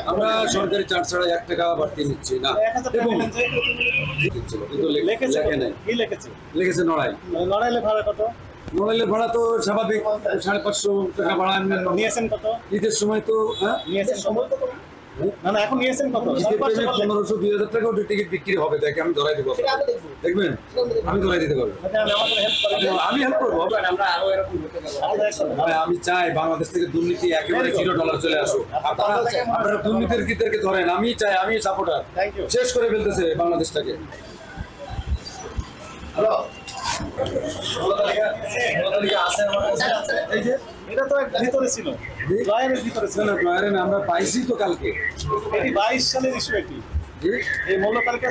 আমরা সরকারি চার্জ ছাড়া 1 টাকা বাড়তি নিচ্ছি না। এবং কিন্তু লিখেছে নড়াই। নড়াইলে ভাড়া কত? নড়াইলের ভাড়া তো স্বাভাবিক 550 টাকা ভাড়া নিয়েছেন কত? ঈদের সময় তো নিয়েছেন সময় কত? না এখন নিয়েছেন কত? 1500-2000 টাকা টিকিট বিক্রি হবে। দেখে আমি ধরাই দেবো, দেখবেন আমি ধরাই দিতে পারবো। আমি হেল্প করবো। আমি চাই বাংলাদেশ থেকে দুর্নীতি একেবারে $0 চলে আসুক। আপনারা দুর্নীতিদেরকে ধরেন, আমি চাই, আমি সাপোর্টার। শেষ করে ফেলতেছে বাংলাদেশটাকে। আমরা পাইছি তো কালকে 22 সালের ইস্যু এটি। এই মূল্য তালিকা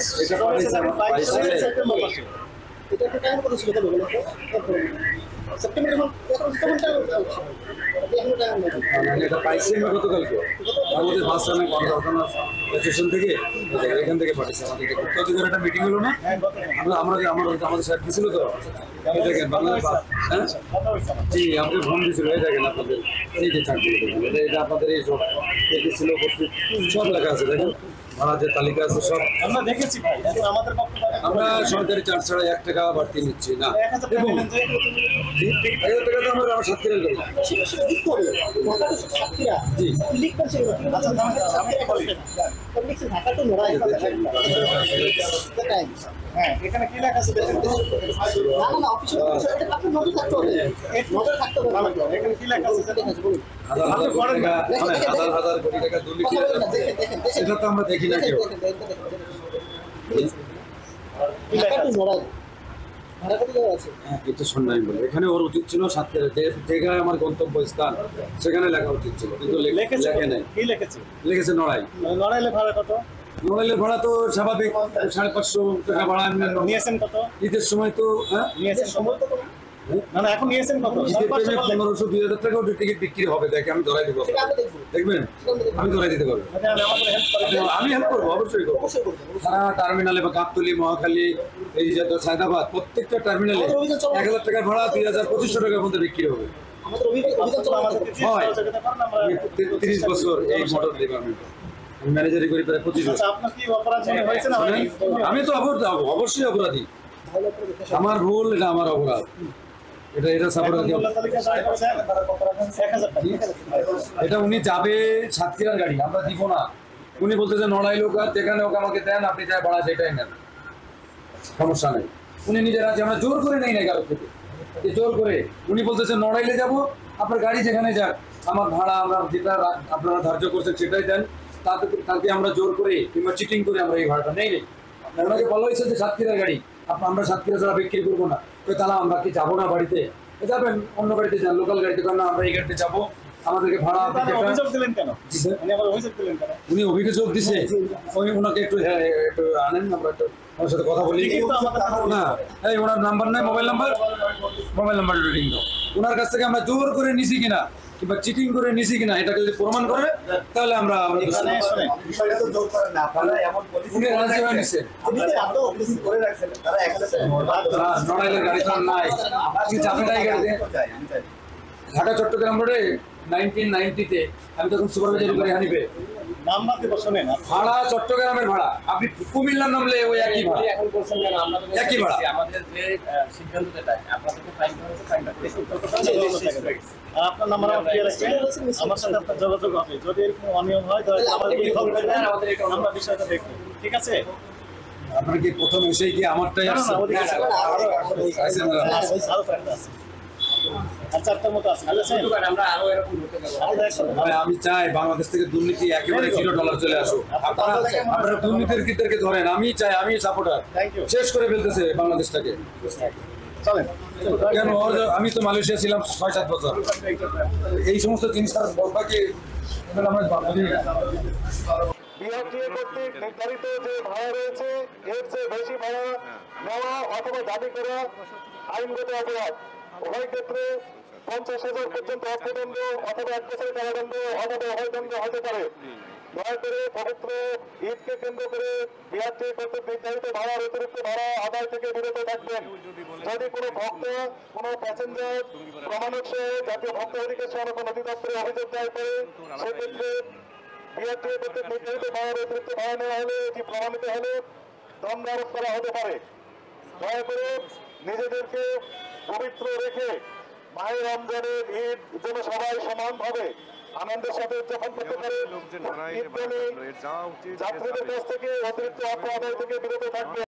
এটা পাইছি আমরা গতকালকে আমাদের স্টেশন থেকে এখান থেকে পাঠিয়েছি। আমাদের অধিকার একটা মিটিং হলো না, আমাদের স্যার দিয়েছিল তো দেখেন জি আমাদের ফোন দিয়েছিল। এই দেখেন আপনাদের এই যে চাকরি এটা আপনাদের এই সব ছিল সব লেখা আছে। দেখেন ভাড়া যে তালিকা আছে সব আমরা দেখেছি ভাই। আমরা সরকারি চার্জ ছাড়া 1 টাকা বাড়তি নিচ্ছি না। এবং 1000 টাকা তো আমরা সাতক্ষীরা করি। এখানে কি লেখা আছে? এখানে কি লেখা আছে? হাজার কোটি টাকা দুর্নীতি, সেটা তো আমরা দেখি না কেউ। কিন্তু শুনলাম বলে এখানে ওর উচিত ছিল সাতক্ষীরা, যে জায়গায় আমার গন্তব্য স্থান সেখানে লেখা উচিত ছিল, কিন্তু লেখে নাই। লিখেছে নড়াই। নড়াইলে ভাড়া কত? নড়াইলের ভাড়া তো স্বাভাবিক 550 টাকা ভাড়া নিয়েছেন কত? ঈদের সময় তো নিয়েছেন সময় কত? না এখন নিয়েছেন কত? 1500-2000 টাকা টিকিট বিক্রি হবে। দেখে আমি ধরাই দেবো, দেখবেন আমি ধরাই দিতে পারবো। আমি হেল্প করবো, অবশ্যই করবো। সারা টার্মিনালে বা গাবতলী, মহাখালী, এই যে সায়দাবাদ প্রত্যেকটা টার্মিনালে 1000 টাকা ভাড়া 2000-2500 টাকার মধ্যে বিক্রি হবে। 30 বছর এই মোটর ডিপার্টমেন্ট ম্যানেজারি করি, প্রায় 25 বছর। আমি তো অবশ্যই অপরাধী, আমার ভুল, এটা আমার অপরাধ। এটা উনি যাবে সাতক্ষীরার গাড়ি, আমরা দিব না। উনি বলতেছে নড়াই লোক, আর যেখানে ওকে আমাকে দেন, আপনি যাই ভাড়া সেটাই নেন, সমস্যা নেই। উনি নিজের আছে, আমরা জোর করে নেই না কারোর থেকে, জোর করে। উনি বলতেছে নড়াইলে যাব, আপনার গাড়ি যেখানে যাক, আমার ভাড়া আমরা যেটা আপনারা ধার্য করছেন সেটাই দেন। তাকে আমরা জোর করে কিংবা চিটিং করে আমরা এই ভাড়াটা নেই। ওনাকে বলা হয়েছে যে সাতক্ষীরার গাড়ি, আমরা সাতক্ষীরা ছাড়া বিক্রি করবো না। তাহলে আমরা কি যাবো না বাড়িতে? যাবেন অন্য গাড়িতে যান, লোকাল গাড়িতে। কারণ আমরা এই গাড়িতে যাবো, আমাদেরকে ভাড়া। উনি অভিযোগ দিছে, ওনাকে একটু আনেন, আমরা একটু ওনার সাথে কথা বলি না। এই ওনার নাম্বার নেই, মোবাইল নাম্বার রিডিং দাও। ওনার কাছ থেকে আমরা জোর করে নিছি কিনা কিংবা চিটিং করে নিছি কিনা এটাকে যদি প্রমাণ করে, তাহলে আমরা ঢাকা চট্টগ্রাম রোডে 1990-তে আমি তখন সুপারভাইজারি করে হানিফে ভাড়া, চট্টগ্রামের ভাড়া। আপনি কুমিল্লার নামলে ওই একই ভাড়া, একই ভাড়া। আপনার নাম্বার আমার সাথে আপনার যোগাযোগ হবে। যদি এরকম অনিয়ম হয় তাহলে আমরা বিষয়টা দেখব, ঠিক আছে? আপনার কি প্রথম এসে কি আমারটাই আসছে? আমি চাই বাংলাদেশ থেকে দুর্নীতি একেবারে $0 চলে আসুক। আপনারা দুর্নীতিদেরকে ধরেন, আমি চাই, আমি সাপোর্টার। শেষ করে ফেলতেছে বাংলাদেশটাকে। কেন? আমি তো মালয়েশিয়া ছিলাম 6-7 বছর। এই সমস্ত জিনিস বিআরটিএ কর্তৃক নির্ধারিত যে ভাড়া রয়েছে, এর চেয়ে বেশি ভাড়া নেওয়া অথবা দাবি করা আইনগত অপরাধ। উভয় ক্ষেত্রে 50,000 পর্যন্ত অর্থদণ্ড অথবা 1 বছরের কারাদণ্ড অথবা অভয়দণ্ড হতে পারে। দয়া করে পবিত্র ঈদকে কেন্দ্র করে বিআরটিএ কর্তৃক নির্ধারিত ভাড়ার অতিরিক্ত ভাড়া আদায় থেকে বিরত থাকবেন। যদি কোনো ভক্ত, কোনো প্যাসেঞ্জার প্রমাণক সহ জাতীয় ভক্ত অধিকার সংরক্ষণ অধিদপ্তরে অভিযোগ দায়ের করে, সেক্ষেত্রে বিআরটিএ কর্তৃক নির্ধারিত ভাড়ার অতিরিক্ত ভাড়া নেওয়া হলে এটি প্রমাণিত হলে দণ্ড আরোপ করা হতে পারে। দয়া করে নিজেদেরকে পবিত্র রেখে মাহে রমজানের ঈদ যেন সবাই সমানভাবে আনন্দের সাথে উদযাপন করতে পারে, ঈদ প্রেমী যাত্রীদের কাছ থেকে অতিরিক্ত অর্থ আদায় থেকে বিরত থাকবে।